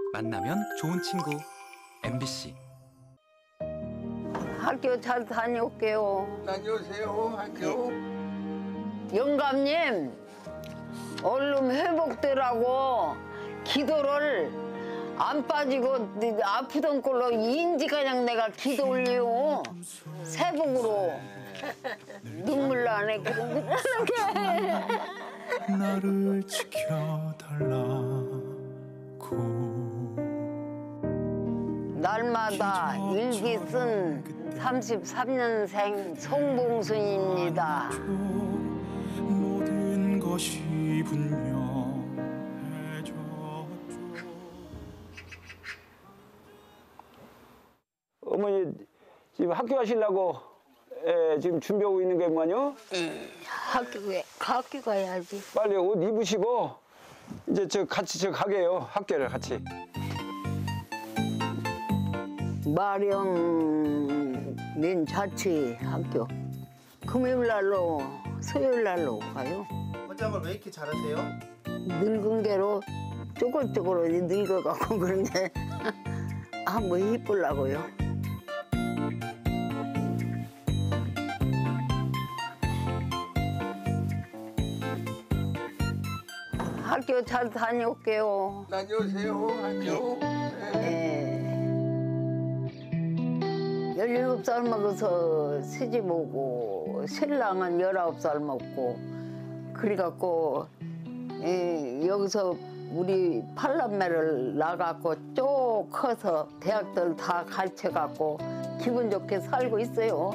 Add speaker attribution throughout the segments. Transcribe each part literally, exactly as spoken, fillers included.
Speaker 1: 만나면 좋은 친구 엠비씨.
Speaker 2: 학교 잘 다녀올게요.
Speaker 3: 다녀오세요, 학교.
Speaker 2: 영감님, 얼른 회복되라고 기도를 안 빠지고 아프던 꼴로 인지가냥 내가 기도 올려요. 새복으로 눈물 나네. 그런 거
Speaker 4: 나를 지켜달라고.
Speaker 2: 날마다 일기 쓴 삼십삼 년생 송봉순입니다.
Speaker 4: 모든 것이 분명해졌죠.
Speaker 5: 어머니 지금 학교 가시려고 에, 지금 준비하고 있는 게 뭐냐?
Speaker 2: 응, 학교에 학교 가야지.
Speaker 5: 빨리 옷 입으시고 이제 저 같이 저 가게요. 학교를 같이.
Speaker 2: 마령민 자치 학교. 금요일 날로 수요일 날로 가요.
Speaker 3: 화장을 왜 이렇게 잘하세요?
Speaker 2: 늙은 게로 쪼글쪼글 늙어갖고 그런데 한번 이쁘려고요. 학교 잘 다녀올게요.
Speaker 3: 다녀오세요, 학교.
Speaker 2: 네. 열일곱 살 먹어서 시집 오고 신랑은 열아홉 살 먹고 그래갖고 예, 여기서 우리 팔남매를 나갖고 쭉 커서 대학들 다 가르쳐갖고 기분 좋게 살고 있어요.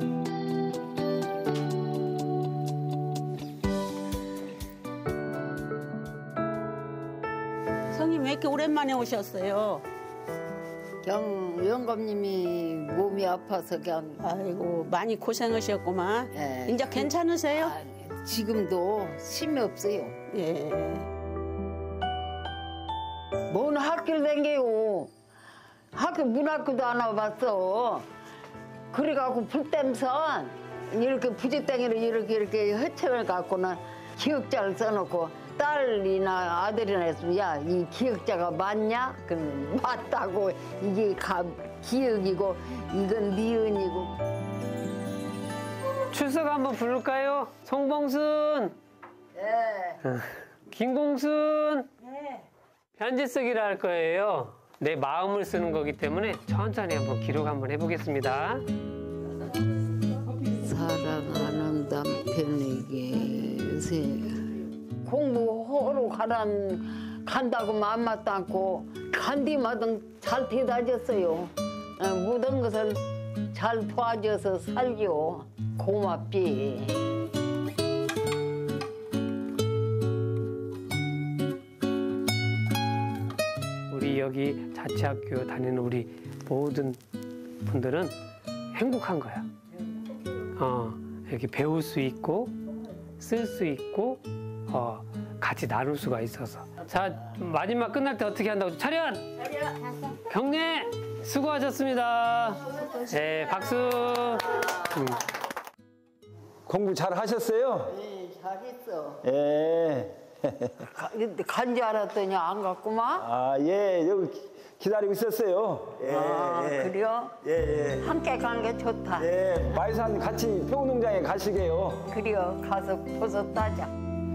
Speaker 6: 형님 왜 이렇게 오랜만에 오셨어요?
Speaker 2: 그냥 영감님이 몸이 아파서 그냥
Speaker 6: 아이고 많이 고생하셨구만.
Speaker 2: 예.
Speaker 6: 이제 괜찮으세요?
Speaker 2: 아, 지금도 힘이 없어요.
Speaker 6: 예.
Speaker 2: 뭔 학교를 댕겨요. 학교 문학교도 안 와봤어. 그래갖고 불땜선 이렇게 부지땡이로 이렇게 이렇게 허청을 갖고는 기억자를 써놓고 딸이나 아들이나 했으면 야, 이 기억자가 맞냐? 그럼 맞다고. 이게 가, 기억이고 이건 니은이고.
Speaker 7: 출석 한번 부를까요? 송봉순.
Speaker 2: 예.
Speaker 7: 김공순.
Speaker 6: 네.
Speaker 7: 편지 쓰기를 할 거예요. 내 마음을 쓰는 거기 때문에 천천히 한번 기록 한번 해보겠습니다.
Speaker 2: 사랑하는 남편에게 세. 공부하러 가란, 간다고 맘맞도 않고 간디마등 잘 대다졌어요. 모든 것을 잘 도와줘서 살죠. 고맙지.
Speaker 7: 우리 여기 자치학교 다니는 우리 모든 분들은 행복한 거야. 어, 이렇게 배울 수 있고 쓸 수 있고 어, 같이 나눌 수가 있어서. 자, 마지막 끝날 때 어떻게 한다고? 차렷! 경례! 수고하셨습니다. 네, 박수. 음.
Speaker 5: 공부 잘 하셨어요?
Speaker 2: 네, 잘했어.
Speaker 5: 예.
Speaker 2: 간 줄 알았더니 안 갔구만.
Speaker 5: 아, 예. 여기 기- 기다리고 있었어요. 예,
Speaker 2: 아,
Speaker 5: 예.
Speaker 2: 그래요?
Speaker 5: 예, 예.
Speaker 2: 함께 간 게 좋다.
Speaker 5: 예, 마이산 같이 표농장에 가시게요.
Speaker 2: 그래요. 가서 버섯 따자.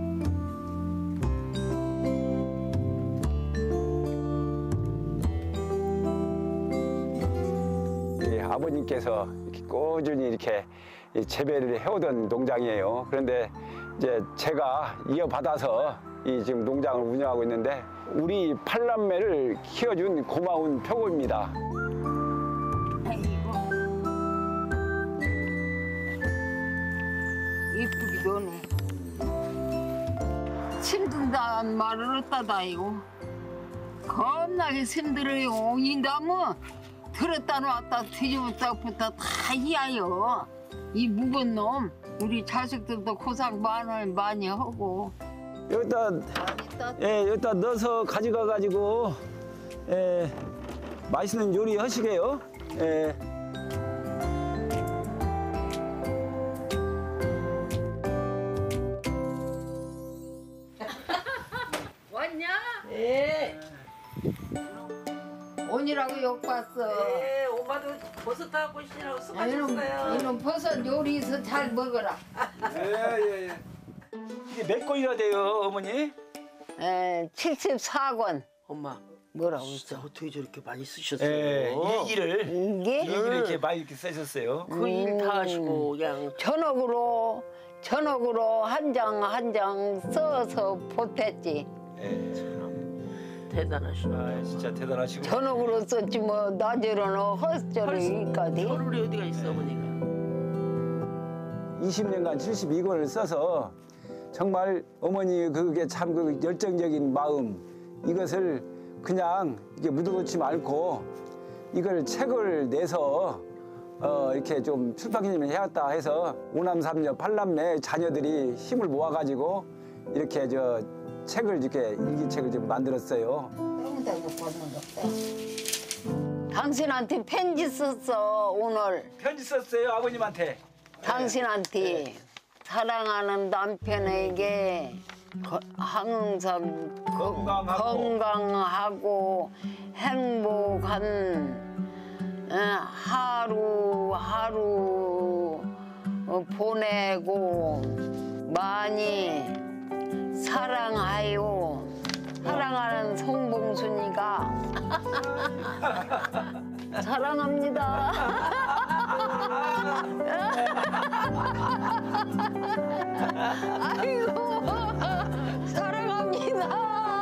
Speaker 5: 예, 아버님께서 이렇게 꾸준히 이렇게 재배를 해오던 농장이에요. 그런데 이제 제가 이어받아서 이 지금 농장을 운영하고 있는데 우리 팔남매를 키워준 고마운 표고입니다.
Speaker 2: 이쁘기도 하네. 힘든다는 말을 어따다 이거. 겁나게 힘들어요. 이 나무 들었다 놨다 뒤집었다부터 다 이하여. 이 묵은 놈 우리 자식들도 고생 많이 많이 하고.
Speaker 5: 여기다
Speaker 2: 맛있다.
Speaker 5: 예, 여기다 넣어서 가져가 가지고 예, 맛있는 요리 하시게요. 예.
Speaker 2: 왔냐?
Speaker 6: 예.
Speaker 2: 먹고 왔어.
Speaker 8: 네, 엄마도 버섯 따고 오시느라고
Speaker 2: 이놈,
Speaker 8: 수고하셨어요.
Speaker 2: 이놈 버섯 요리해서 잘 먹어라.
Speaker 5: 예예 예. 이게 몇 권이나 돼요 어머니?
Speaker 2: 에, 칠십사 권.
Speaker 8: 엄마,
Speaker 2: 뭐라고
Speaker 8: 진짜
Speaker 2: 했어?
Speaker 8: 어떻게 저렇게 많이 쓰셨어요?
Speaker 5: 예, 일기를
Speaker 2: 이게
Speaker 5: 일기를 이렇게 많이 이렇게 쓰셨어요.
Speaker 8: 그 일 다 하시고 그냥
Speaker 2: 전옥으로 전옥으로 한 장 한 장 써서 보탰지.
Speaker 5: 예.
Speaker 8: 대단하시네.
Speaker 5: 아 진짜 대단하시고.
Speaker 2: 전옥으로 썼지 뭐 낮에로는 헛소리까지.
Speaker 8: 서울이 어디가 있어 어머니가?
Speaker 5: 이십 년간 칠십이 권을 써서 정말 어머니 그게 참 그 열정적인 마음 이것을 그냥 이게 묻어놓지 말고 이걸 책을 내서 어 이렇게 좀 출판기념을 해왔다 해서 오남삼녀 팔남매 자녀들이 힘을 모아가지고 이렇게 저 책을 이렇게 일기책을 좀 만들었어요.
Speaker 2: 당신한테 편지 썼어 오늘.
Speaker 5: 편지 썼어요 아버님한테.
Speaker 2: 당신한테
Speaker 5: 네.
Speaker 2: 사랑하는 남편에게 거- 항상
Speaker 5: 건강하고.
Speaker 2: 건강하고 행복한 어, 하루 하루 어, 보내고 많이 사랑하요. 사랑하는 송봉순이가 사랑합니다. 아이고 사랑합니다.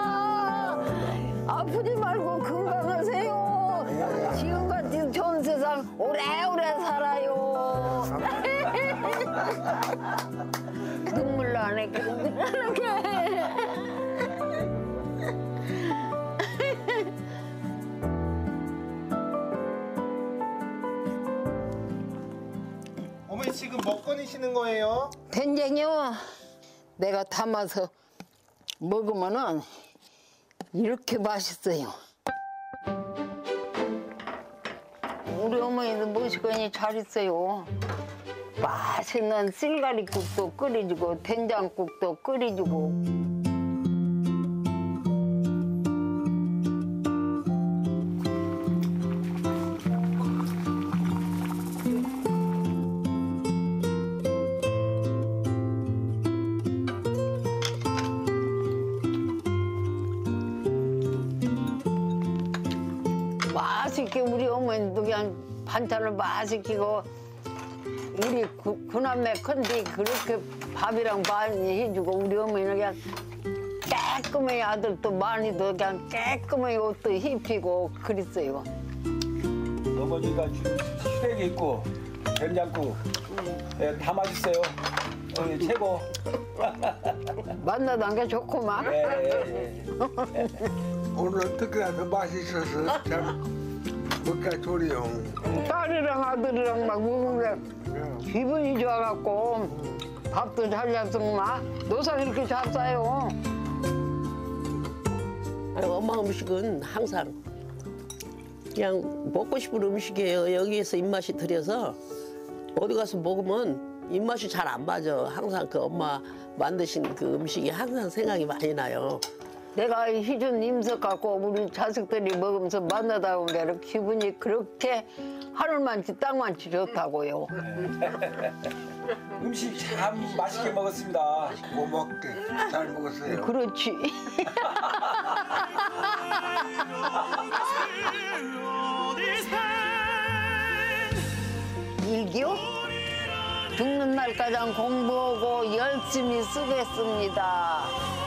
Speaker 2: 아프지 말고 건강하세요. 지금같이 좋은 세상 오래오래 살아요. 눈물 나네. 이렇게.
Speaker 3: 어머니 지금 먹거니시는 거예요?
Speaker 2: 된장이요. 내가 담아서 먹으면은 이렇게 맛있어요. 우리 어머니도 모시거니 잘 있어요. 맛있는 쌀가리국도 끓여주고 된장국도 끓여주고. 맛있게 우리 어머니도 그냥 반찬을 맛있게고 우리 구, 구남매 큰데 그렇게 밥이랑 많이 해주고 우리 어머니는 그냥 깨끗하게 아들도 많이도 그냥 깨끗하게 옷도 입히고 그랬어요.
Speaker 5: 어머니가 준 수액이 있고 된장국 예, 다 맛있어요. 어머니 최고.
Speaker 2: 만나던 게 좋구만.
Speaker 5: 예, 예, 예.
Speaker 3: 오늘 어떻게라도 맛있어서 참 먹기가 좋네요.
Speaker 2: 딸이랑 아들이랑 막 먹는 게 기분이 좋아갖고 밥도 잘 잡수구만. 노상 이렇게 잘 싸요.
Speaker 8: 아니, 엄마 음식은 항상 그냥 먹고 싶은 음식이에요. 여기에서 입맛이 들여서 어디 가서 먹으면 입맛이 잘 안 맞아. 항상 그 엄마 만드신 그 음식이 항상 생각이 많이 나요.
Speaker 2: 내가 희준 임석 갖고 우리 자식들이 먹으면서 만나다 보면 기분이 그렇게 하늘만치 땅만치 좋다고요.
Speaker 5: 음식 참 맛있게 먹었습니다.
Speaker 3: 고맙게 잘 먹었어요.
Speaker 2: 그렇지. 일기요? 죽는 날까지 공부하고 열심히 쓰겠습니다.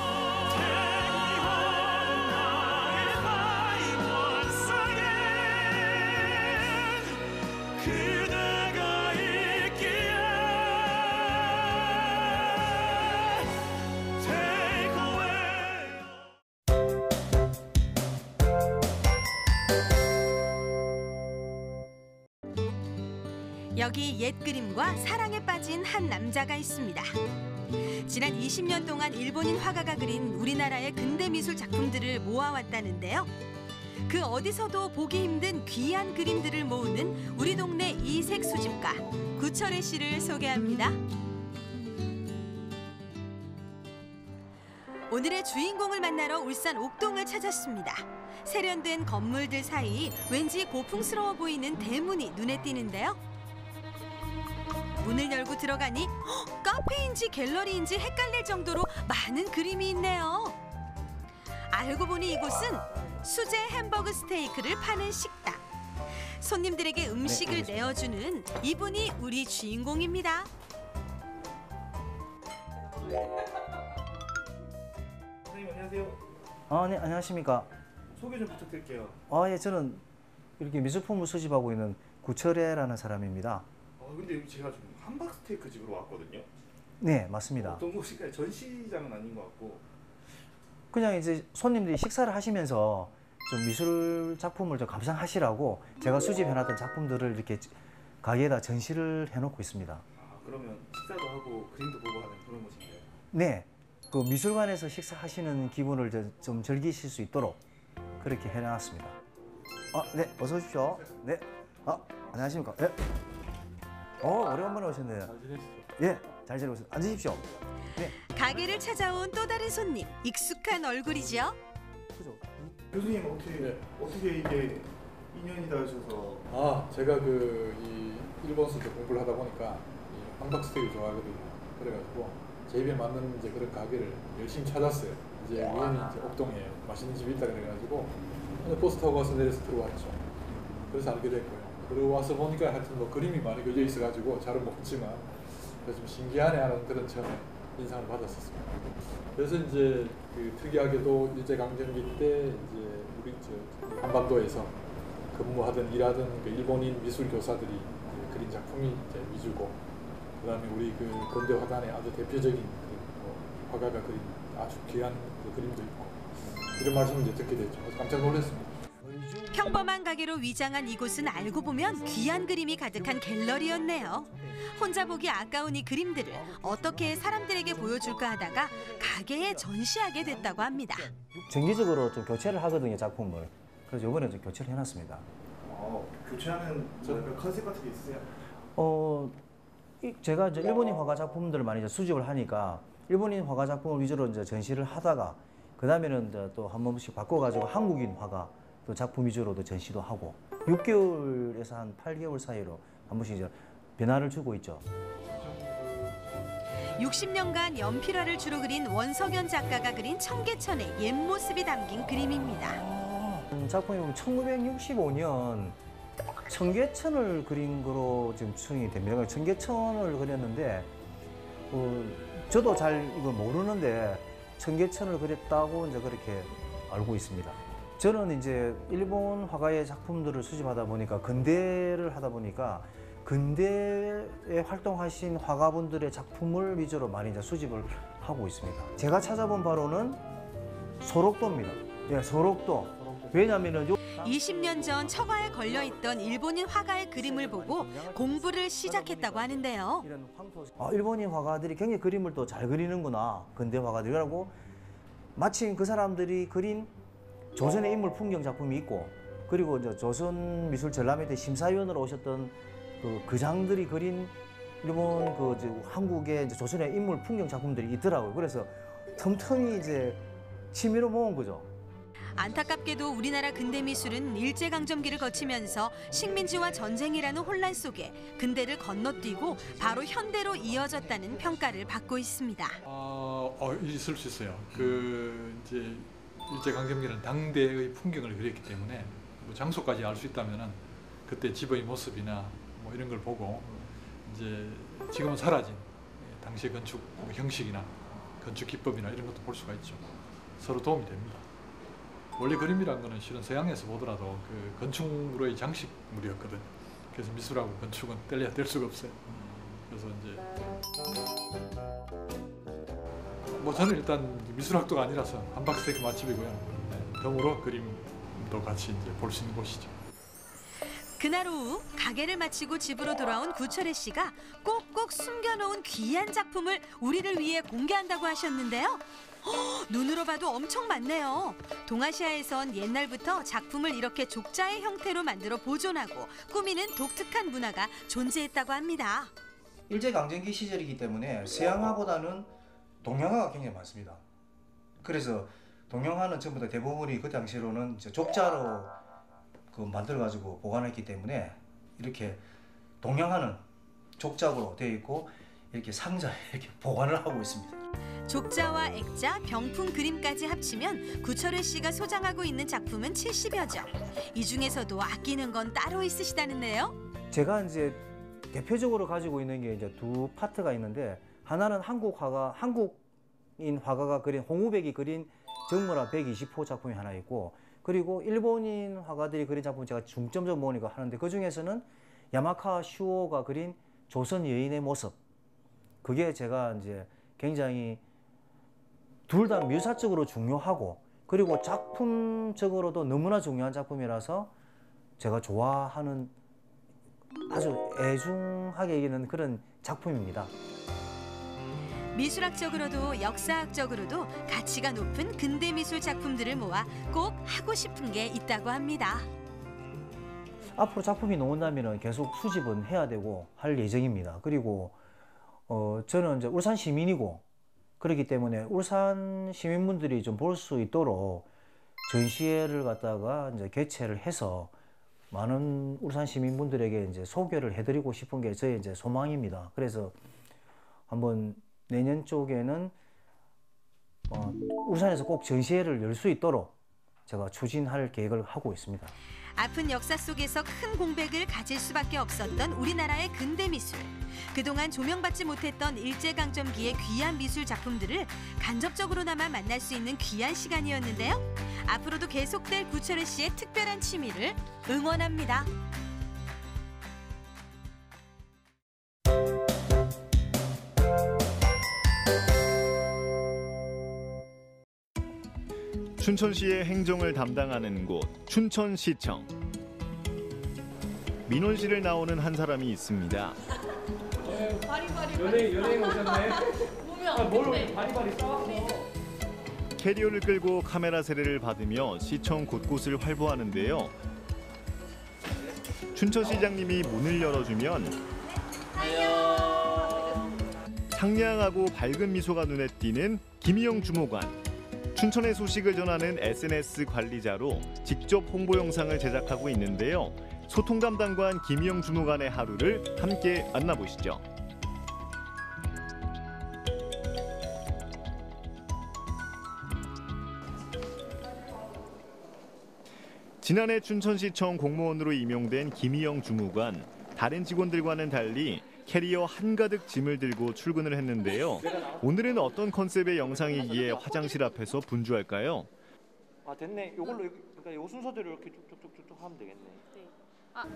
Speaker 9: 여기 옛 그림과 사랑에 빠진 한 남자가 있습니다. 지난 이십 년 동안 일본인 화가가 그린 우리나라의 근대 미술 작품들을 모아왔다는데요. 그 어디서도 보기 힘든 귀한 그림들을 모으는 우리 동네 이색 수집가 구철애 씨를 소개합니다. 오늘의 주인공을 만나러 울산 옥동을 찾았습니다. 세련된 건물들 사이 왠지 고풍스러워 보이는 대문이 눈에 띄는데요. 문을 열고 들어가니 헉, 카페인지 갤러리인지 헷갈릴 정도로 많은 그림이 있네요. 알고 보니 이곳은 수제 햄버거 스테이크를 파는 식당. 손님들에게 음식을
Speaker 5: 네,
Speaker 9: 내어주는 이분이 우리 주인공입니다.
Speaker 10: 선생님 안녕하세요.
Speaker 11: 아, 네, 안녕하십니까.
Speaker 10: 소개 좀 부탁드릴게요.
Speaker 11: 아, 예, 저는 이렇게 미술품을 수집하고 있는 구철애라는 사람입니다.
Speaker 10: 어, 근데 여기 제가 지금 함박 스테이크 집으로 왔거든요.
Speaker 11: 네, 맞습니다.
Speaker 10: 어떤 곳일까요? 전시장은 아닌 것 같고.
Speaker 11: 그냥 이제 손님들이 식사를 하시면서 좀 미술 작품을 좀 감상하시라고 제가 수집해놨던 작품들을 이렇게 가게에다 전시를 해놓고 있습니다.
Speaker 10: 아, 그러면 식사도 하고 그림도 보고 하는 그런 곳인가요?
Speaker 11: 네, 그 미술관에서 식사하시는 기분을 저- 좀 즐기실 수 있도록 그렇게 해놨습니다. 아, 네, 어서 오십시오. 네, 아, 안녕하십니까. 예. 어, 오래간만에 오셨네요.
Speaker 10: 잘 지내시죠?
Speaker 11: 예, 잘 지내고 있습니다. 앉으십시오. 네.
Speaker 9: 가게를 찾아온 또 다른 손님, 익숙한 얼굴이죠.
Speaker 11: 그죠?
Speaker 10: 교수님 어떻게 어떻게 이게 인연이 닿으셔서?
Speaker 12: 아, 제가 그 이 일본에서 이제 공부를 하다 보니까 이 함박 스테이크 좋아하거든요. 그래가지고 제 입에 맞는 이제 그런 가게를 열심히 찾았어요. 이제 우연히 이제 옥동에 맛있는 집이 있다 그래가지고 오늘 버스 타고 와서 내려서 들어왔죠. 그래서 알게 됐고요. 들어와서 보니까 하여튼 뭐 그림이 많이 그려져 있어가지고 잘은 모르지만 그래서 좀 신기하네 하는 그런 처음에 인상을 받았었습니다. 그래서 이제 그 특이하게도 일제강점기 때 이제 우리 저 한반도에서 근무하던 일하던 그 일본인 미술 교사들이 이제 그린 작품이 이제 위주고, 그다음에 우리 그 근대 화단의 아주 대표적인 그 화가가 그린 아주 귀한 그 그림도 있고 이런 말씀을 이제 듣게 됐죠. 그래서 깜짝 놀랐습니다.
Speaker 9: 평범한 가게로 위장한 이곳은 알고 보면 귀한 그림이 가득한 갤러리였네요. 혼자 보기 아까운 이 그림들을 어떻게 사람들에게 보여줄까 하다가 가게에 전시하게 됐다고 합니다.
Speaker 11: 정기적으로 좀 교체를 하거든요, 작품을. 그래서 이번에 좀 교체를 해놨습니다.
Speaker 10: 어, 교체하는 뭐 컨셉 같은 게 있으세요?
Speaker 11: 어, 이- 제가 이제 일본인 화가 작품들을 많이 이제 수집을 하니까 일본인 화가 작품을 위주로 이제 전시를 하다가 그 다음에는 이제 또 한 번씩 바꿔가지고 한국인 화가 또 작품 위주로도 전시도 하고 육 개월에서 한 팔 개월 사이로 한 번씩 이제 변화를 주고 있죠.
Speaker 9: 육십 년간 연필화를 주로 그린 원석연 작가가 그린 청계천의 옛 모습이 담긴 그림입니다.
Speaker 11: 음, 작품이 보면 천구백육십오 년 청계천을 그린 거로 지금 추정이 됩니다. 청계천을 그렸는데 어, 저도 잘 이걸 모르는데 청계천을 그렸다고 이제 그렇게 알고 있습니다. 저는 이제 일본 화가의 작품들을 수집하다 보니까 근대를 하다 보니까 근대에 활동하신 화가분들의 작품을 위주로 많이 이제 수집을 하고 있습니다. 제가 찾아본 바로는 소록도입니다. 예, 소록도. 왜냐하면은 요
Speaker 9: 이십 년 전 처가에 걸려있던 일본인 화가의 그림을 보고 공부를 시작했다고 하는데요.
Speaker 11: 아, 일본인 화가들이 굉장히 그림을 또 잘 그리는구나. 근대 화가들이라고 마침 그 사람들이 그린 조선의 인물 풍경 작품이 있고 그리고 이제 조선 미술 전람회 때 심사위원으로 오셨던 그 그장들이 그린 일본 그 이제 한국의 이제 조선의 인물 풍경 작품들이 있더라고요. 그래서 틈틈이 이제 취미로 모은 거죠.
Speaker 9: 안타깝게도 우리나라 근대 미술은 일제강점기를 거치면서 식민지와 전쟁이라는 혼란 속에 근대를 건너뛰고 바로 현대로 이어졌다는 평가를 받고 있습니다.
Speaker 12: 어, 어 있을 수 있어요. 그 이제 일제강점기는 당대의 풍경을 그렸기 때문에 뭐 장소까지 알 수 있다면은 그때 집의 모습이나 뭐 이런 걸 보고 이제 지금은 사라진 당시 건축 형식이나 건축 기법이나 이런 것도 볼 수가 있죠. 서로 도움이 됩니다. 원래 그림이란 거는 실은 서양에서 보더라도 그 건축물의 장식물이었거든. 그래서 미술하고 건축은 뗄래야 뗄 수가 없어요. 그래서 이제 뭐 저는 일단 미술학도가 아니라서 함박 스테이크 맛집이고요. 네, 덤으로 그림도 같이 이제 볼 수 있는 곳이죠.
Speaker 9: 그날 오후 가게를 마치고 집으로 돌아온 구철애 씨가 꼭꼭 숨겨놓은 귀한 작품을 우리를 위해 공개한다고 하셨는데요. 허, 눈으로 봐도 엄청 많네요. 동아시아에선 옛날부터 작품을 이렇게 족자의 형태로 만들어 보존하고 꾸미는 독특한 문화가 존재했다고 합니다.
Speaker 11: 일제강점기 시절이기 때문에 서양화보다는 동양화가 굉장히 많습니다. 그래서 동영화는 전부 다 대부분이 그 당시로는 이제 족자로 그 만들어가지고 보관했기 때문에 이렇게 동영화는 족작으로 되어 있고 이렇게 상자에 이렇게 보관을 하고 있습니다.
Speaker 9: 족자와 액자, 병풍 그림까지 합치면 구철회 씨가 소장하고 있는 작품은 칠십여 점. 이 중에서도 아끼는 건 따로 있으시다는데요.
Speaker 11: 제가 이제 대표적으로 가지고 있는 게 이제 두 파트가 있는데 하나는 한국 화가 한국인 화가가 그린 홍우백이 그린 정물화 백이십 호 작품이 하나 있고 그리고 일본인 화가들이 그린 작품 제가 중점적으로 모으니까 하는데 그 중에서는 야마카 슈오가 그린 조선 여인의 모습 그게 제가 이제 굉장히 둘 다 묘사적으로 중요하고 그리고 작품적으로도 너무나 중요한 작품이라서 제가 좋아하는 아주 애중하게 여기는 그런 작품입니다.
Speaker 9: 미술학적으로도 역사학적으로도 가치가 높은 근대미술 작품들을 모아 꼭 하고 싶은 게 있다고 합니다.
Speaker 11: 앞으로 작품이 나온다면 계속 수집은 해야 되고 할 예정입니다. 그리고 어, 저는 이제 울산 시민이고 그렇기 때문에 울산 시민분들이 좀 볼 수 있도록 전시회를 갖다가 이제 개최를 해서 많은 울산 시민분들에게 이제 소개를 해드리고 싶은 게 저의 이제 소망입니다. 그래서 한번 내년 쪽에는 어, 울산에서 꼭 전시회를 열 수 있도록 제가 추진할 계획을 하고 있습니다.
Speaker 9: 아픈 역사 속에서 큰 공백을 가질 수밖에 없었던 우리나라의 근대미술. 그동안 조명받지 못했던 일제강점기의 귀한 미술 작품들을 간접적으로나마 만날 수 있는 귀한 시간이었는데요. 앞으로도 계속될 구철회 씨의 특별한 취미를 응원합니다.
Speaker 13: 춘천시의 행정을 담당하는 곳 춘천시청. 민원실을 나오는 한 사람이 있습니다.
Speaker 14: 연예인 연예인 오셨네. 아, 뭘 바리바리 싸웠어.
Speaker 13: 캐리어를 끌고 카메라 세례를 받으며 시청 곳곳을 활보하는데요. 춘천시장님이 문을 열어주면 상냥하고 밝은 미소가 눈에 띄는 김희영 주무관. 춘천의 소식을 전하는 에스엔에스 관리자로 직접 홍보 영상을 제작하고 있는데요. 소통 담당관 김희영 주무관의 하루를 함께 만나보시죠. 지난해 춘천시청 공무원으로 임용된 김희영 주무관. 다른 직원들과는 달리 캐리어 한가득 짐을 들고 출근을 했는데요. 오늘은 어떤 컨셉의 영상이기에 화장실 앞에서 분주할까요?
Speaker 14: 아 됐네. 이걸로 그러니까 요 순서대로 이렇게 쭉쭉쭉쭉 하면 되겠네. 네. 아.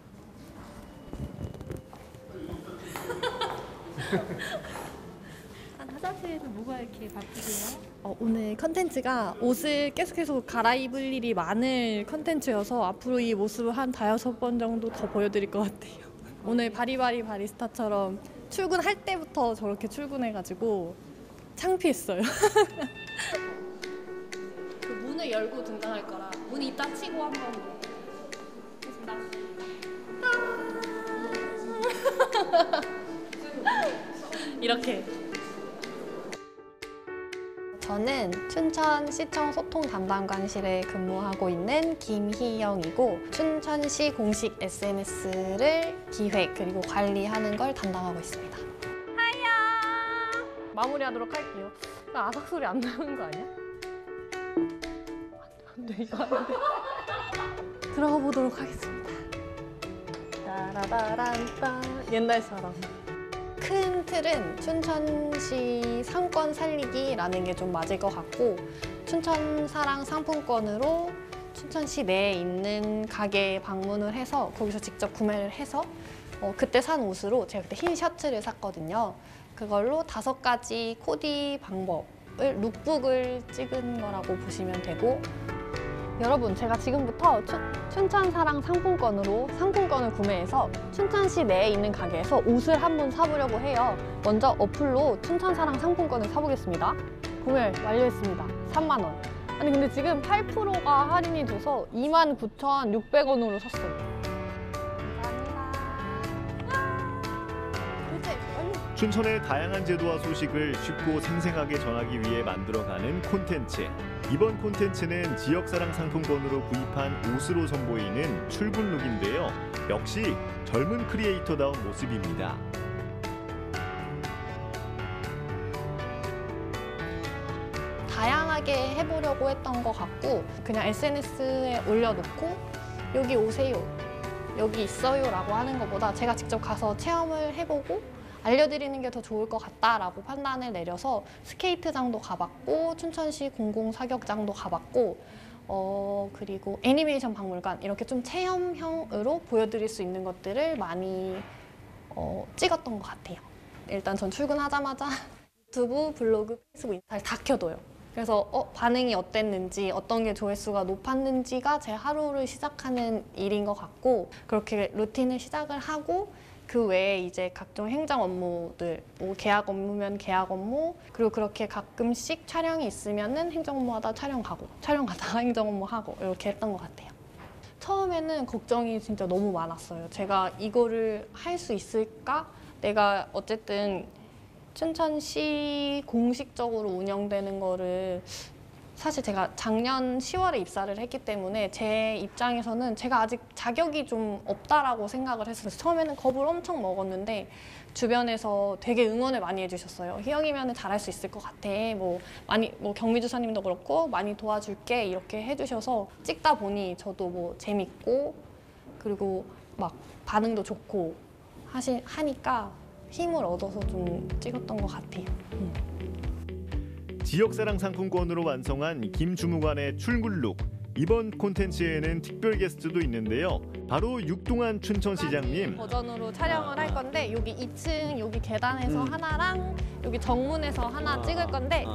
Speaker 15: 화장실에서 뭐가 이렇게 바쁘세요? 어, 오늘 컨텐츠가 옷을 계속해서 갈아입을 일이 많을 컨텐츠여서 앞으로 이 모습을 한 다여섯 번 정도 더 보여드릴 것 같아요. 오늘 바리바리 바리스타처럼 출근할 때부터 저렇게 출근해가지고 창피했어요. 그 문을 열고 등장할 거라 문 이따 치고 한번 하겠습니다. 이렇게.
Speaker 16: 저는 춘천시청 소통 담당관실에 근무하고 있는 김희영이고 춘천시 공식 에스엔에스를 기획 그리고 관리하는 걸 담당하고 있습니다.
Speaker 15: 하야! 마무리하도록 할게요. 아삭 소리 안 나는 거 아니야? 안 돼, 이거 안 돼. 들어가 보도록 하겠습니다. 따라바란따 옛날처럼.
Speaker 16: 큰 틀은 춘천시 상권 살리기라는 게 좀 맞을 것 같고 춘천사랑 상품권으로 춘천시 내에 있는 가게에 방문을 해서 거기서 직접 구매를 해서 어, 그때 산 옷으로 제가 그때 흰 셔츠를 샀거든요. 그걸로 다섯 가지 코디 방법을 룩북을 찍은 거라고 보시면 되고 여러분 제가 지금부터 춘, 춘천사랑 상품권으로 상품권을 구매해서 춘천시 내에 있는 가게에서 옷을 한번 사보려고 해요. 먼저 어플로 춘천사랑 상품권을 사보겠습니다. 구매 완료했습니다. 삼만 원. 아니 근데 지금 팔 퍼센트가 할인이 돼서 이만 구천육백 원으로 샀어요. 감사합니다.
Speaker 13: 춘천의 다양한 제도와 소식을 쉽고 생생하게 전하기 위해 만들어가는 콘텐츠. 이번 콘텐츠는 지역사랑 상품권으로 구입한 옷으로 선보이는 출근룩인데요. 역시 젊은 크리에이터다운 모습입니다.
Speaker 16: 다양하게 해보려고 했던 것 같고 그냥 에스엔에스에 올려놓고 여기 오세요, 여기 있어요 라고 하는 것보다 제가 직접 가서 체험을 해보고 알려드리는 게 더 좋을 것 같다라고 판단을 내려서 스케이트장도 가봤고 춘천시 공공사격장도 가봤고 어, 그리고 애니메이션 박물관 이렇게 좀 체험형으로 보여드릴 수 있는 것들을 많이 어, 찍었던 것 같아요. 일단 전 출근하자마자 유튜브, 블로그, 페이스북, 인스타를 다 켜둬요. 그래서 어, 반응이 어땠는지, 어떤 게 조회수가 높았는지가 제 하루를 시작하는 일인 것 같고 그렇게 루틴을 시작을 하고 그 외에 이제 각종 행정 업무들, 뭐 계약 업무면 계약 업무, 그리고 그렇게 가끔씩 촬영이 있으면은 행정 업무하다 촬영 가고, 촬영 가다가 행정 업무 하고 이렇게 했던 것 같아요. 처음에는 걱정이 진짜 너무 많았어요. 제가 이거를 할 수 있을까? 내가 어쨌든 춘천시 공식적으로 운영되는 거를 사실 제가 작년 시월에 입사를 했기 때문에 제 입장에서는 제가 아직 자격이 좀 없다라고 생각을 했어요. 처음에는 겁을 엄청 먹었는데 주변에서 되게 응원을 많이 해주셨어요. 희영이면 잘할 수 있을 것 같아. 뭐 많이 뭐 경미 주사님도 그렇고 많이 도와줄게 이렇게 해주셔서 찍다 보니 저도 뭐 재밌고 그리고 막 반응도 좋고 하시 하니까 힘을 얻어서 좀 찍었던 것 같아요. 음.
Speaker 13: 지역사랑 상품권으로 완성한 김 주무관의 출근룩. 이번 콘텐츠에는 특별 게스트도 있는데요. 바로 육동환 춘천시장님.
Speaker 16: 버전으로 촬영을 할 건데 여기 이 층 여기 계단에서
Speaker 13: 음.
Speaker 16: 하나랑 여기 정문에서 하나 찍을 건데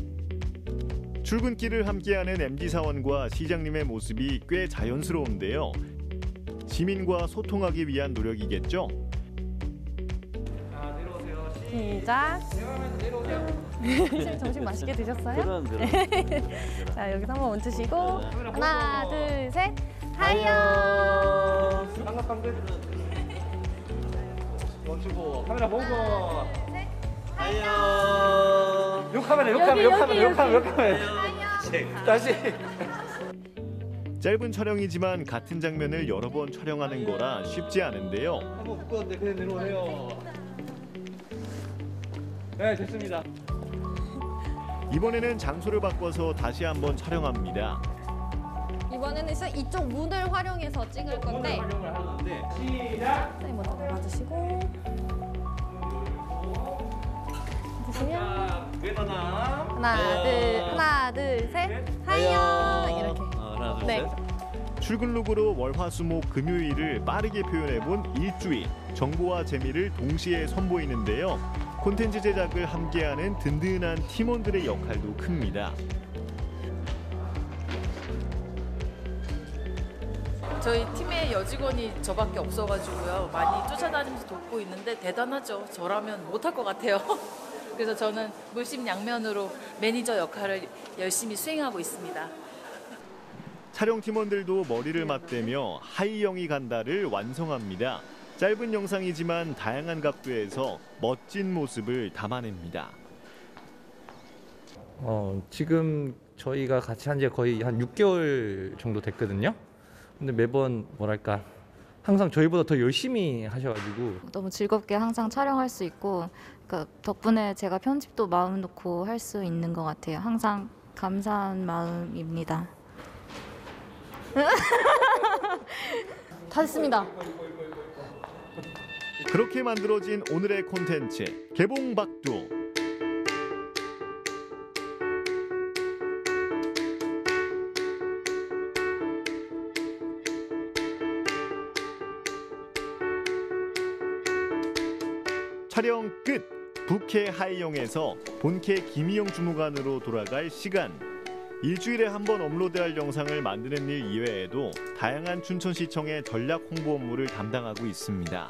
Speaker 13: 출근길을 함께하는 엠디 사원과 시장님의 모습이 꽤 자연스러운데요. 시민과 소통하기 위한 노력이겠죠.
Speaker 16: 시작. 점심 맛있게 드셨어요?
Speaker 17: 그럼, 그럼.
Speaker 16: 자, 여기서 한번 멈추시고 하나, 둘, 셋. 하여.
Speaker 14: 깜깜깜. 멈추고 카메라 보고.
Speaker 17: 하여.
Speaker 14: 요 카메라, 요 카메라, 요 카메라, 요 카메라, 요 카메라. 다시.
Speaker 13: 짧은 촬영이지만 같은 장면을 여러 번 촬영하는 거라 쉽지 않은데요.
Speaker 14: 한번 묶었는데 그냥 내려오세요. 네, 됐습니다.
Speaker 13: 이번에는 장소를 바꿔서 다시 한번 촬영합니다.
Speaker 16: 이번에는 이쪽 문을 활용해서 찍을 건데.
Speaker 14: 문을 활용을 하는데 시작.
Speaker 16: 네, 먼저 나가주시고. 드시면.
Speaker 14: 왼하나.
Speaker 16: 하나, 둘, 하나, 둘, 셋. 하여. 이렇게.
Speaker 17: 하나, 둘,
Speaker 16: 네.
Speaker 17: 셋.
Speaker 13: 출근룩으로 월화수목 금요일을 빠르게 표현해본 일주일. 정보와 재미를 동시에 선보이는데요. 콘텐츠 제작을 함께하는 든든한 팀원들의 역할도 큽니다.
Speaker 18: 저희 팀의 여직원이 저밖에 없어가지고요. 많이 쫓아다니면서 돕고 있는데 대단하죠. 저라면 못할 것 같아요. 그래서 저는 물심양면으로 매니저 역할을 열심히 수행하고 있습니다.
Speaker 13: 촬영 팀원들도 머리를 맞대며 하이영이 간다를 완성합니다. 짧은 영상이지만 다양한 각도에서 멋진 모습을 담아냅니다.
Speaker 19: 어, 지금 저희가 같이 한 지 거의 한 육 개월 정도 됐거든요. 근데 매번 뭐랄까 항상 저희보다 더 열심히 하셔가지고
Speaker 20: 너무 즐겁게 항상 촬영할 수 있고 그러니까 덕분에 제가 편집도 마음 놓고 할 수 있는 것 같아요. 항상 감사한 마음입니다.
Speaker 16: 다 됐습니다.
Speaker 13: 그렇게 만들어진 오늘의 콘텐츠 개봉박두. 촬영 끝! 북해 하이영에서 본캐 김희영 주무관으로 돌아갈 시간. 일주일에 한 번 업로드할 영상을 만드는 일 이외에도 다양한 춘천시청의 전략 홍보 업무를 담당하고 있습니다.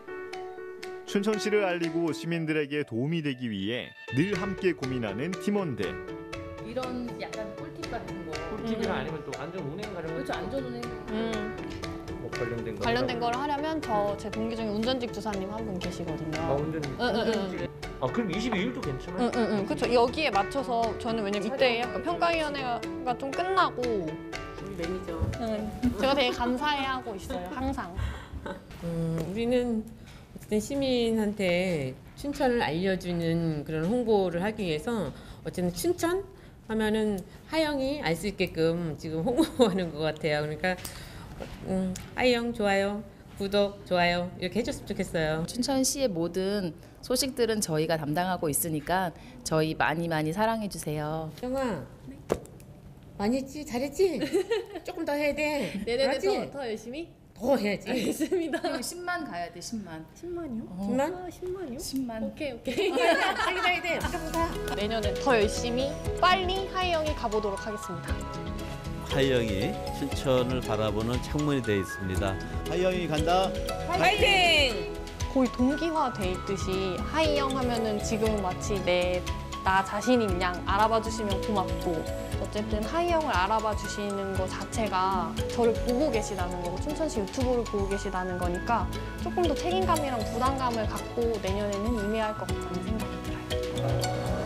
Speaker 13: 춘천시를 알리고 시민들에게 도움이 되기 위해 늘 함께 고민하는 팀원들.
Speaker 18: 이런 약간 꿀팁 같은 거.
Speaker 14: 꿀팁이나 아니면 또 안전 운행 가려면
Speaker 18: 그렇죠, 안전 운행.
Speaker 16: 음.
Speaker 14: 뭐 관련된 거
Speaker 16: 관련된 걸 하려면 저 제 동기 중에 운전직 주사님 한 분 계시거든요.
Speaker 14: 아, 운전직.
Speaker 16: 응, 응, 응.
Speaker 14: 아 그럼 이십이 일도 괜찮아요?
Speaker 16: 응, 응, 응. 그쵸. 여기에 맞춰서 저는 왜냐면 이때 약간 평가위원회가 좀 끝나고
Speaker 21: 우리 매니저.
Speaker 16: 응, 제가 되게 감사해하고 있어요. 항상.
Speaker 21: 음, 우리는 어쨌든 시민한테 춘천을 알려주는 그런 홍보를 하기 위해서 어쨌든 춘천 하면은 하영이 알 수 있게끔 지금 홍보하는 것 같아요. 그러니까 음, 하영 좋아요, 구독 좋아요 이렇게 해줬으면 좋겠어요.
Speaker 22: 춘천시의 모든 소식들은 저희가 담당하고 있으니까 저희 많이 많이 사랑해 주세요.
Speaker 21: 영아 많이 했지? 잘했지? 조금 더 해야 돼.
Speaker 16: 네네네.
Speaker 21: 알았지?
Speaker 16: 더, 더 열심히.
Speaker 21: 더 해야지.
Speaker 16: 알겠습니다.
Speaker 22: 그리고 십만 가야 돼. 십만.
Speaker 16: 십만이요?
Speaker 22: 어.
Speaker 21: 십만?
Speaker 16: 아, 십만이요?
Speaker 22: 십만.
Speaker 16: 오케이, 오케이.
Speaker 21: 자기다 해야 돼. 무조건 가.
Speaker 16: 내년엔 더 열심히 빨리 하이영이 가보도록 하겠습니다.
Speaker 23: 하영이 춘천을 바라보는 창문이 되어 있습니다. 하영이 간다.
Speaker 16: 파이팅! 거의 동기화돼 있듯이 하이영 하면은 지금은 마치 내 나 자신인 양 알아봐 주시면 고맙고 어쨌든 하이영을 알아봐 주시는 것 자체가 저를 보고 계시다는 거고 춘천시 유튜브를 보고 계시다는 거니까 조금 더 책임감이랑 부담감을 갖고 내년에는 임해야 할 것 같다는 생각이 들어요.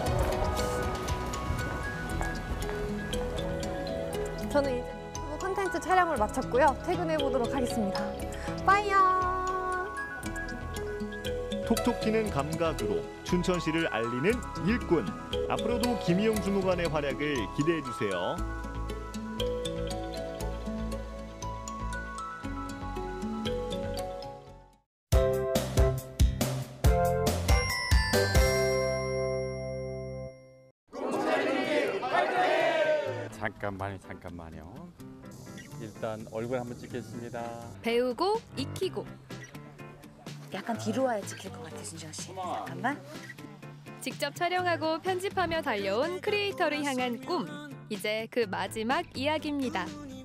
Speaker 16: 저는 이제 유튜브 콘텐츠 촬영을 마쳤고요. 퇴근해 보도록 하겠습니다. 빠이요.
Speaker 13: 톡톡 튀는 감각으로 춘천시를 알리는 일꾼. 앞으로도 김희영 주무관의 활약을 기대해 주세요.
Speaker 24: 잠깐만요, 잠깐만요. 일단 얼굴 한번 찍겠습니다.
Speaker 25: 배우고 익히고.
Speaker 26: 약간 뒤로 와야 찍힐 것 같아, 준정 씨. 잠깐만.
Speaker 25: 직접 촬영하고 편집하며 달려온 크리에이터를 향한 꿈. 이제 그 마지막 이야기입니다.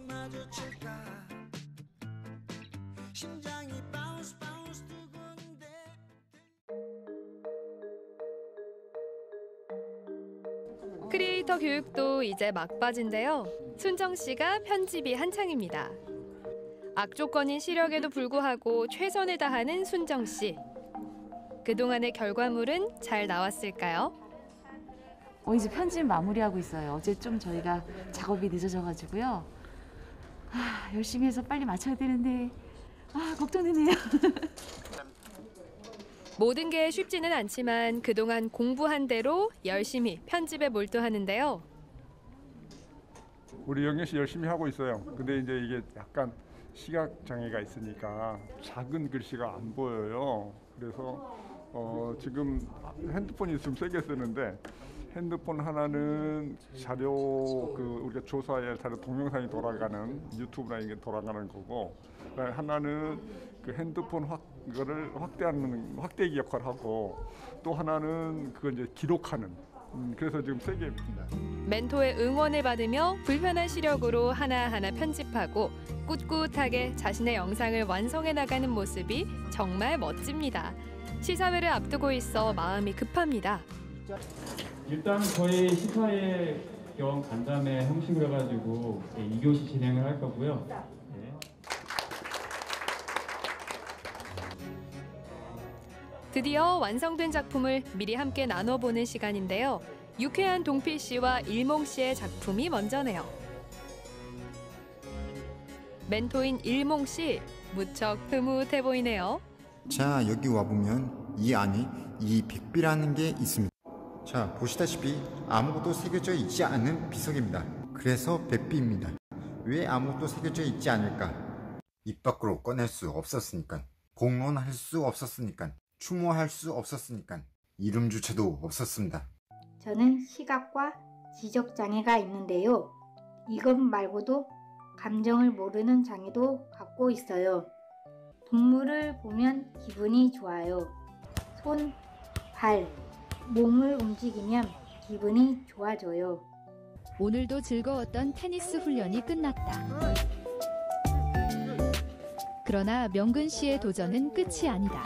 Speaker 25: 크리에이터 교육도 이제 막바지인데요. 순정 씨가 편집이 한창입니다. 악조건인 시력에도 불구하고 최선을 다하는 순정 씨. 그동안의 결과물은 잘 나왔을까요?
Speaker 27: 어, 이제 편집 마무리하고 있어요. 어제 좀 저희가 작업이 늦어져가지고요. 아, 열심히 해서 빨리 맞춰야 되는데 아, 걱정되네요.
Speaker 25: 모든 게 쉽지는 않지만 그동안 공부한 대로 열심히 편집에 몰두하는데요.
Speaker 28: 우리 영현 씨 열심히 하고 있어요. 근데 이제 이게 약간 시각 장애가 있으니까 작은 글씨가 안 보여요. 그래서 어 지금 핸드폰이 좀 세게 쓰는데 핸드폰 하나는 자료 그 우리가 조사할 자료 동영상이 돌아가는 유튜브나 이게 돌아가는 거고, 하나는 그 핸드폰 확 이거를 확대하는 확대기 역할을 하고, 또 하나는 그걸 이제 기록하는. 음, 그래서 지금 세 개입니다.
Speaker 25: 멘토의 응원을 받으며 불편한 시력으로 하나하나 편집하고 꿋꿋하게 자신의 영상을 완성해 나가는 모습이 정말 멋집니다. 시사회를 앞두고 있어 마음이 급합니다.
Speaker 29: 일단 저희 시사회 겸 간담회 형식으로 해가지고 이 교시 진행을 할 거고요. 네.
Speaker 25: 드디어 완성된 작품을 미리 함께 나눠보는 시간인데요. 유쾌한 동필 씨와 일몽 씨의 작품이 먼저네요. 멘토인 일몽 씨, 무척 흐뭇해 보이네요.
Speaker 30: 자, 여기 와보면 이 안에 이 백비라는 게 있습니다. 자, 보시다시피 아무것도 새겨져 있지 않은 비석입니다. 그래서 백비입니다. 왜 아무것도 새겨져 있지 않을까? 입 밖으로 꺼낼 수 없었으니까, 공론할 수 없었으니까, 추모할 수 없었으니까, 이름조차도 없었습니다.
Speaker 31: 저는 시각과 지적장애가 있는데요. 이것 말고도 감정을 모르는 장애도 갖고 있어요. 동물을 보면 기분이 좋아요. 손, 발, 몸을 움직이면 기분이 좋아져요.
Speaker 32: 오늘도 즐거웠던 테니스 훈련이 끝났다. 그러나 명근 씨의 도전은 끝이 아니다.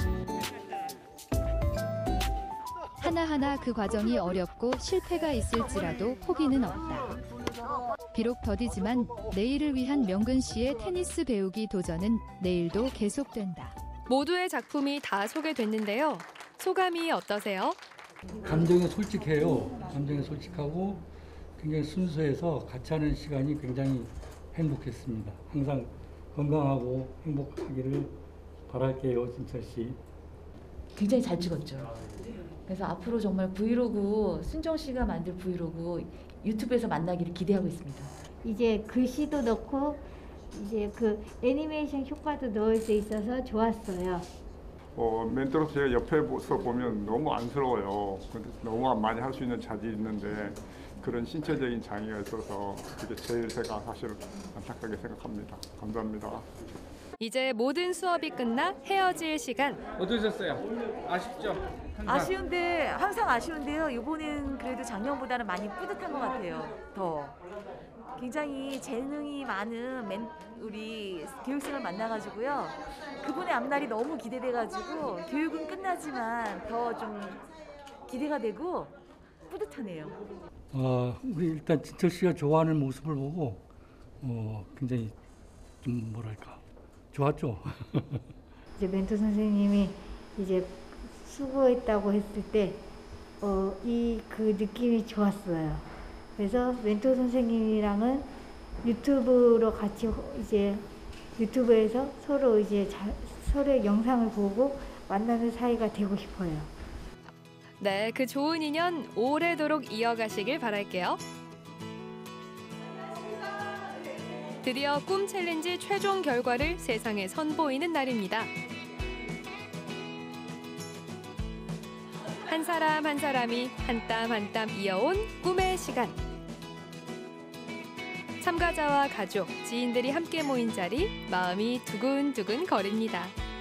Speaker 32: 하나하나 그 과정이 어렵고 실패가 있을지라도 포기는 없다. 비록 더디지만 내일을 위한 명근 씨의 테니스 배우기 도전은 내일도 계속된다.
Speaker 25: 모두의 작품이 다 소개됐는데요. 소감이 어떠세요?
Speaker 1: 감정에 솔직해요. 감정에 솔직하고 굉장히 순수해서 같이 하는 시간이 굉장히 행복했습니다. 항상 건강하고 행복하기를 바랄게요, 진철 씨.
Speaker 27: 굉장히 잘 찍었죠. 그래서 앞으로 정말 브이로그, 순정 씨가 만들 브이로그 유튜브에서 만나기를 기대하고 있습니다.
Speaker 31: 이제 글씨도 넣고 이제 그 애니메이션 효과도 넣을 수 있어서 좋았어요.
Speaker 28: 어, 멘토로서 제가 옆에서 보면 너무 안쓰러워요. 근데 너무 많이 할 수 있는 자질이 있는데 그런 신체적인 장애가 있어서 그게 제일 제가 사실 안타깝게 생각합니다. 감사합니다.
Speaker 25: 이제 모든 수업이 끝나 헤어질 시간.
Speaker 24: 어떠셨어요? 아쉽죠? 항상.
Speaker 27: 아쉬운데 항상 아쉬운데요. 이번엔 그래도 작년보다는 많이 뿌듯한 것 같아요. 더 굉장히 재능이 많은 멘, 우리 교육생을 만나가지고요. 그분의 앞날이 너무 기대돼가지고 교육은 끝나지만 더 좀 기대가 되고 뿌듯하네요.
Speaker 1: 어, 우리 일단 진철 씨가 좋아하는 모습을 보고 어, 굉장히 좀 뭐랄까 좋았죠.
Speaker 31: 이제 멘토 선생님이 이제 수고했다고 했을 때, 어, 이 그 느낌이 좋았어요. 그래서 멘토 선생님이랑은 유튜브로 같이 이제 유튜브에서 서로 이제 자, 서로의 영상을 보고 만나는 사이가 되고 싶어요.
Speaker 25: 네, 그 좋은 인연 오래도록 이어가시길 바랄게요. 드디어 꿈 챌린지 최종 결과를 세상에 선보이는 날입니다. 한 사람 한 사람이 한 땀 한 땀 이어온 꿈의 시간. 참가자와 가족, 지인들이 함께 모인 자리, 마음이 두근두근 거립니다.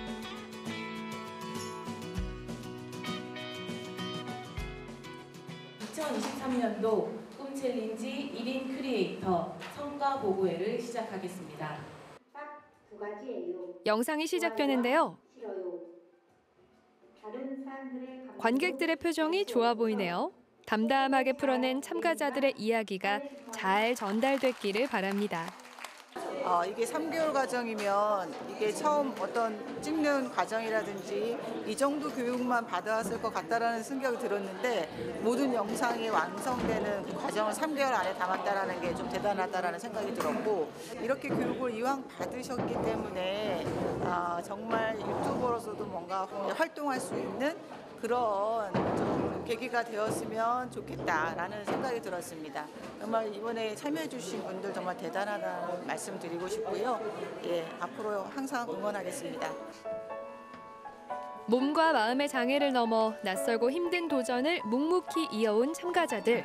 Speaker 22: 이천이십삼 년도 꿈 챌린지 일 인 크리에이터 성과 보고회를 시작하겠습니다.
Speaker 31: 딱 두 가지예요.
Speaker 25: 영상이 시작되는데요.
Speaker 31: 싫어요. 다른 사람들의
Speaker 25: 관객들의 표정이 좋아 보이네요. 담담하게 풀어낸 참가자들의 이야기가 잘 전달됐기를 바랍니다.
Speaker 2: 어, 이게 삼 개월 과정이면 이게 처음 어떤 찍는 과정이라든지 이 정도 교육만 받아왔을 것 같다라는 생각이 들었는데 모든 영상이 완성되는 그 과정을 삼 개월 안에 담았다라는 게 좀 대단하다라는 생각이 들었고 이렇게 교육을 이왕 받으셨기 때문에 아, 정말 유튜버로서도 뭔가 활동할 수 있는 그런 좀 계기가 되었으면 좋겠다라는 생각이 들었습니다. 정말 이번에 참여해 주신 분들 정말 대단하다는 말씀 드리고 싶고요. 예, 앞으로 항상 응원하겠습니다.
Speaker 25: 몸과 마음의 장애를 넘어 낯설고 힘든 도전을 묵묵히 이어온 참가자들.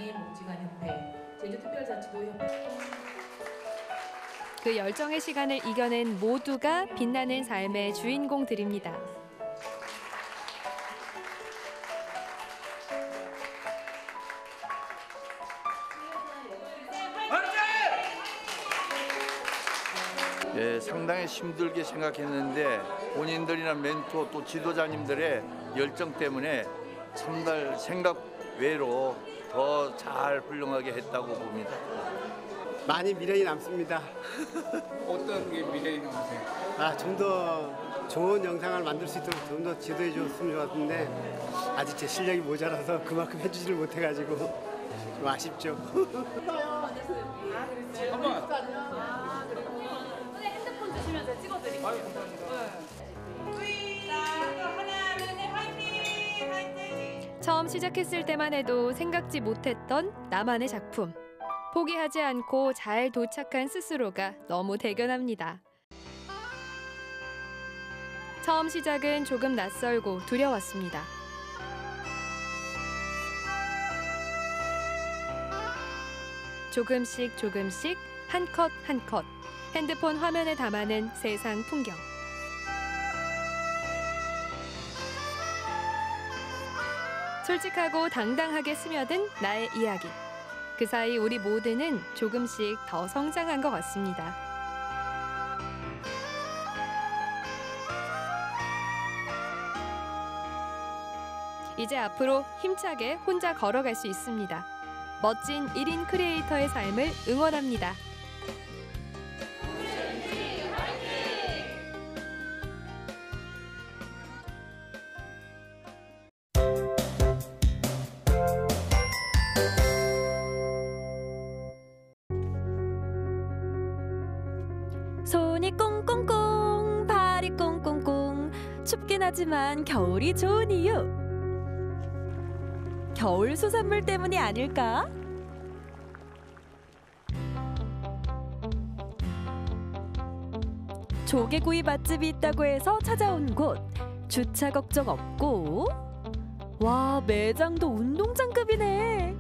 Speaker 25: 그 열정의 시간을 이겨낸 모두가 빛나는 삶의 주인공들입니다.
Speaker 3: 예, 상당히 힘들게 생각했는데 본인들이나 멘토 또 지도자님들의 열정 때문에 참달 생각 외로 더 잘 훌륭하게 했다고 봅니다.
Speaker 4: 많이 미련이 남습니다.
Speaker 24: 어떤 게 미련이 남으세요?
Speaker 4: 아, 좀 더 좋은 영상을 만들 수 있도록 좀 더 지도해 줬으면 좋았는데 아직 제 실력이 모자라서 그만큼 해주지를 못해가지고 좀 아쉽죠.
Speaker 25: 핸드폰 주시면 제가 찍어드릴게요. 처음 시작했을 때만 해도 생각지 못했던 나만의 작품. 포기하지 않고 잘 도착한 스스로가 너무 대견합니다. 처음 시작은 조금 낯설고 두려웠습니다. 조금씩 조금씩 한 컷 한 컷 핸드폰 화면에 담아낸 세상 풍경. 솔직하고 당당하게 스며든 나의 이야기. 그 사이 우리 모두는 조금씩 더 성장한 것 같습니다. 이제 앞으로 힘차게 혼자 걸어갈 수 있습니다. 멋진 일 인 크리에이터의 삶을 응원합니다.
Speaker 5: 춥긴 하지만 겨울이 좋은 이유. 겨울 수산물 때문이 아닐까? 조개구이 맛집이 있다고 해서 찾아온 곳. 주차 걱정 없고. 와, 매장도 운동장급이네.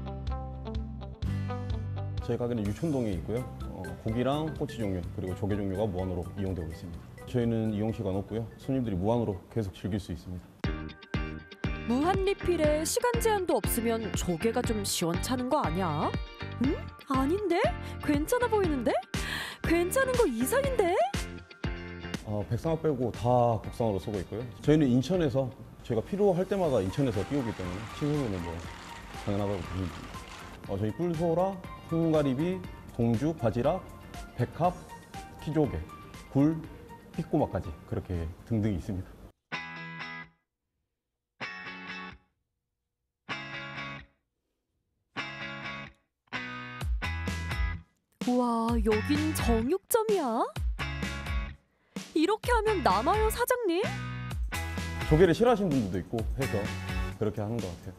Speaker 6: 저희 가게는 유촌동에 있고요. 어, 고기랑 꼬치 종류 그리고 조개 종류가 무한으로 이용되고 있습니다. 저희는 이용 시간 없고요. 손님들이 무한으로 계속 즐길 수 있습니다.
Speaker 5: 무한 리필에 시간 제한도 없으면 조개가 좀 시원찮은 거 아니야? 응? 아닌데? 괜찮아 보이는데? 괜찮은 거 이상인데?
Speaker 6: 어, 백상어 빼고 다 국산으로 쓰고 있고요. 저희는 인천에서 저희가 필요할 때마다 인천에서 띄우기 때문에 신선도는 뭐 당연하다고 보시면 됩니다. 어, 저희 뿔소라, 홍가리비, 동죽, 바지락, 백합, 키조개, 굴, 피꼬마까지 그렇게 등등 있습니다.
Speaker 5: 우와, 여긴 정육점이야? 이렇게 하면 남아요, 사장님?
Speaker 6: 조개를 싫어하시는 분들도 있고 해서 그렇게 하는 것 같아요.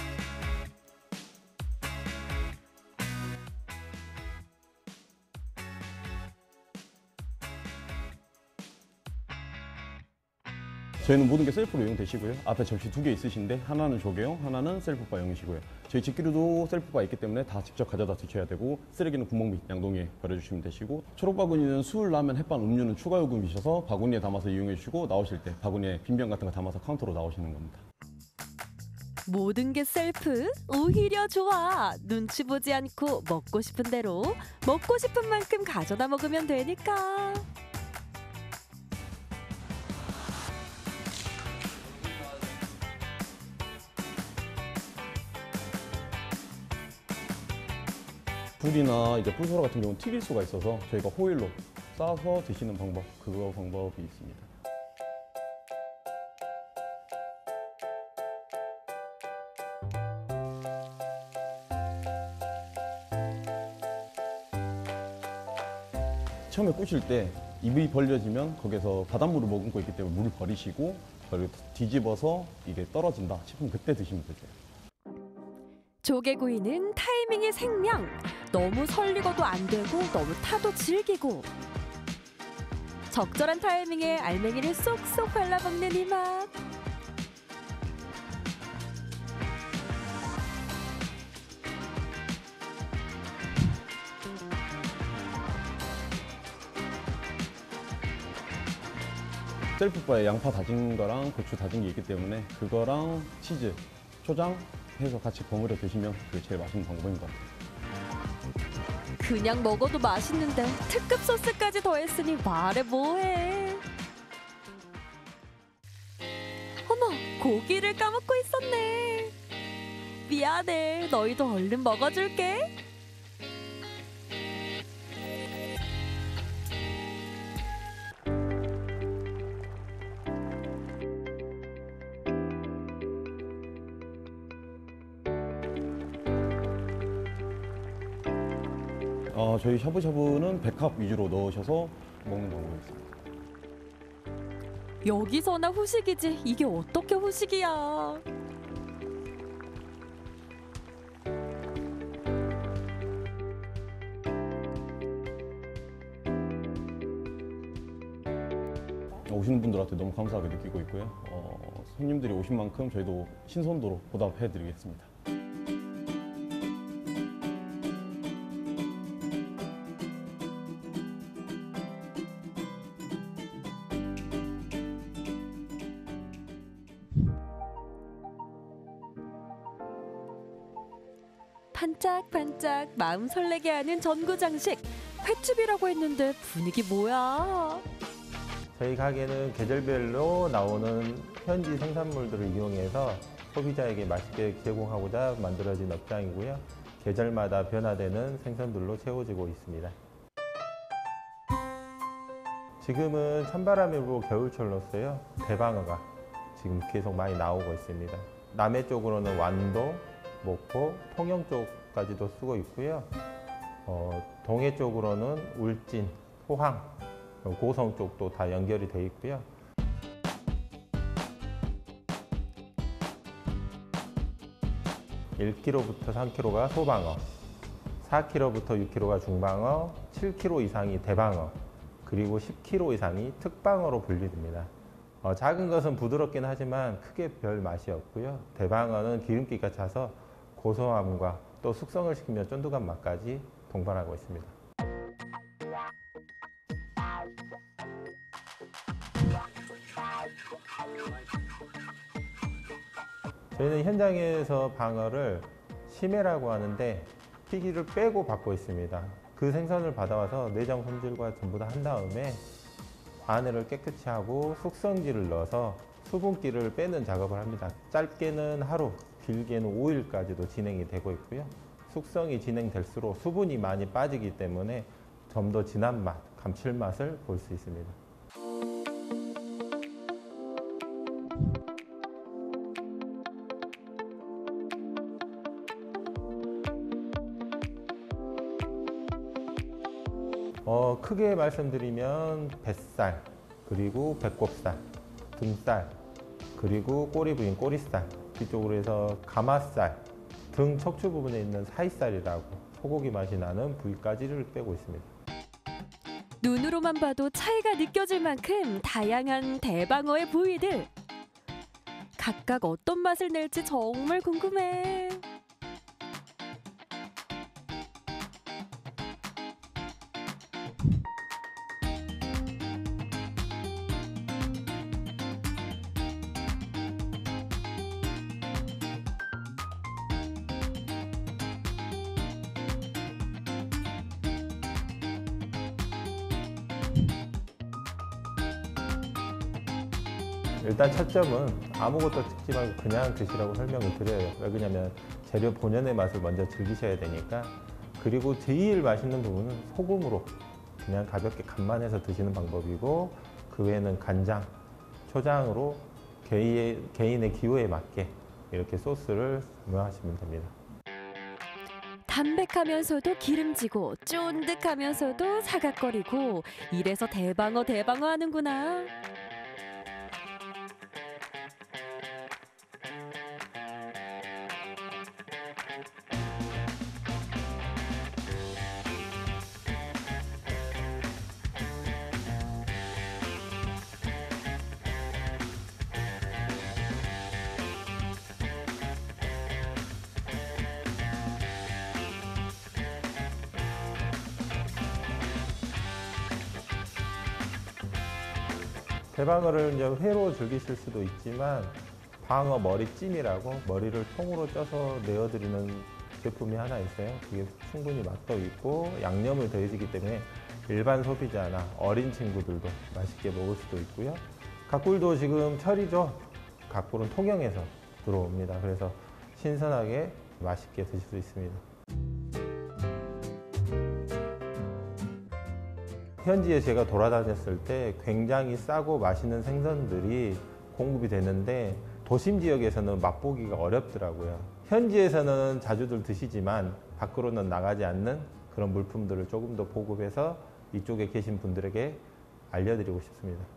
Speaker 6: 저희는 모든 게 셀프로 이용되시고요. 앞에 접시 두 개 있으신데 하나는 조개용, 하나는 셀프바용이시고요. 저희 집기류도 셀프바 있기 때문에 다 직접 가져다 드셔야 되고 쓰레기는 구멍 밑 양동이에 버려주시면 되시고 초록 바구니는 술, 라면, 햇반, 음료는 추가 요금이셔서 바구니에 담아서 이용해 주시고 나오실 때 바구니에 빈병 같은 거 담아서 카운터로 나오시는 겁니다.
Speaker 5: 모든 게 셀프? 오히려 좋아. 눈치 보지 않고 먹고 싶은 대로 먹고 싶은 만큼 가져다 먹으면 되니까.
Speaker 6: 굴이나 이제 뿔소라 같은 경우는 튀길 수가 있어서 저희가 호일로 싸서 드시는 방법, 그거 방법이 있습니다. 처음에 꾸실 때 입이 벌려지면 거기서 바닷물을 머금고 있기 때문에 물을 버리시고 그리고 뒤집어서 이게 떨어진다 싶으면 그때 드시면 되죠.
Speaker 5: 조개구이는 타이밍이 생명. 너무 설리고도 안 되고 너무 타도 질기고. 적절한 타이밍에 알맹이를 쏙쏙 발라먹는 이 맛.
Speaker 6: 셀프바에 양파 다진 거랑 고추 다진 게 있기 때문에 그거랑 치즈, 초장 해서 같이 버무려 드시면 그게 제일 맛있는 방법인 것 같아요.
Speaker 5: 그냥 먹어도 맛있는데 특급 소스까지 더했으니 말해 뭐해. 어머, 고기를 까먹고 있었네. 미안해, 너희도 얼른 먹어줄게.
Speaker 6: 어, 저희 샤브샤브는 백합 위주로 넣으셔서 먹는 방법이 있습니다.
Speaker 5: 여기서나 후식이지 이게 어떻게 후식이야.
Speaker 6: 오시는 분들한테 너무 감사하게 느끼고 있고요. 어, 손님들이 오신 만큼 저희도 신선도로 보답해드리겠습니다.
Speaker 5: 반짝반짝 마음 설레게 하는 전구장식. 횟집이라고 했는데 분위기 뭐야?
Speaker 7: 저희 가게는 계절별로 나오는 현지 생산물들을 이용해서 소비자에게 맛있게 제공하고자 만들어진 업장이고요. 계절마다 변화되는 생선들로 채워지고 있습니다. 지금은 찬바람이 불고 겨울철로서요. 대방어가 지금 계속 많이 나오고 있습니다. 남해 쪽으로는 완도, 목포, 통영 쪽까지도 쓰고 있고요. 어, 동해 쪽으로는 울진, 포항, 고성 쪽도 다 연결이 돼 있고요. 일 킬로그램부터 삼 킬로그램가 소방어, 사 킬로그램부터 육 킬로그램가 중방어, 칠 킬로그램 이상이 대방어, 그리고 십 킬로그램 이상이 특방어로 분류됩니다. 어, 작은 것은 부드럽긴 하지만 크게 별 맛이 없고요. 대방어는 기름기가 차서 고소함과 또 숙성을 시키면 쫀득한 맛까지 동반하고 있습니다. 저희는 현장에서 방어를 심해라고 하는데 피기를 빼고 받고 있습니다. 그 생선을 받아와서 내장 손질과 전부 다 한 다음에 안에를 깨끗이 하고 숙성기를 넣어서 수분기를 빼는 작업을 합니다. 짧게는 하루, 길게는 오 일까지도 진행이 되고 있고요. 숙성이 진행될수록 수분이 많이 빠지기 때문에 좀 더 진한 맛, 감칠맛을 볼 수 있습니다. 어, 크게 말씀드리면 뱃살, 그리고 배꼽살, 등살, 그리고 꼬리 부인 꼬리살, 뒤쪽으로 해서 가마살, 등 척추 부분에 있는 사이살이라고 소고기 맛이 나는 부위까지를 빼고 있습니다.
Speaker 5: 눈으로만 봐도 차이가 느껴질 만큼 다양한 대방어의 부위들. 각각 어떤 맛을 낼지 정말 궁금해.
Speaker 7: 일단 첫 점은 아무것도 찍지 말고 그냥 드시라고 설명을 드려요. 왜 그러냐면 재료 본연의 맛을 먼저 즐기셔야 되니까. 그리고 제일 맛있는 부분은 소금으로 그냥 가볍게 간만 해서 드시는 방법이고, 그 외에는 간장, 초장으로 개인의, 개인의 기호에 맞게 이렇게 소스를 운영하시면 됩니다.
Speaker 5: 담백하면서도 기름지고 쫀득하면서도 사각거리고, 이래서 대방어 대방어 하는구나.
Speaker 7: 대방어를 이제 회로 즐기실 수도 있지만 방어 머리찜이라고 머리를 통으로 쪄서 내어드리는 제품이 하나 있어요. 그게 충분히 맛도 있고 양념을 더해지기 때문에 일반 소비자나 어린 친구들도 맛있게 먹을 수도 있고요. 갓굴도 지금 철이죠. 갓굴은 통영에서 들어옵니다. 그래서 신선하게 맛있게 드실 수 있습니다. 현지에 제가 돌아다녔을 때 굉장히 싸고 맛있는 생선들이 공급이 되는데 도심 지역에서는 맛보기가 어렵더라고요. 현지에서는 자주들 드시지만 밖으로는 나가지 않는 그런 물품들을 조금 더 보급해서 이쪽에 계신 분들에게 알려드리고 싶습니다.